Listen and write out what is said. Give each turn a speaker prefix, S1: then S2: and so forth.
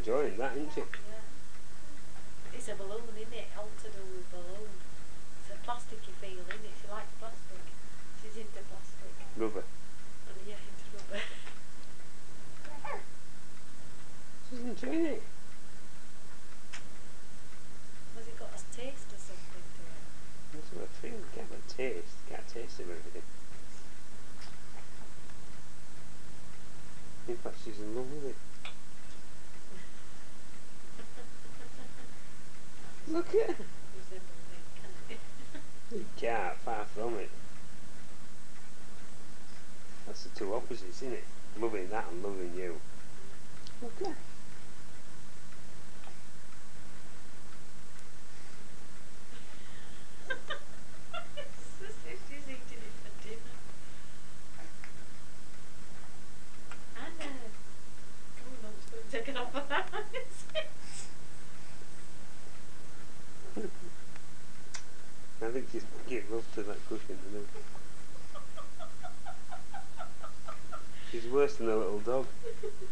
S1: enjoying that, isn't she?
S2: Yeah. It's a balloon, isn't it? All to do with balloon. It's a plasticky feel, isn't it? She likes plastic. She's into plastic.
S1: Rubber.
S2: And yeah, into rubber.
S1: She's enjoying it.
S2: Has it got a taste or something to it?
S1: That's what I feel. Get a taste. Get a taste of everything. In fact, she's in love with it. Look at her. You can't, far from it. That's the two opposites, isn't it? Loving that and loving you. Look at her.
S2: It's as if she's eating it for dinner. Anna! Oh no, it's going to take it off of that, is it?
S1: I think she's getting love to that cushion, you know. She's worse than a little dog.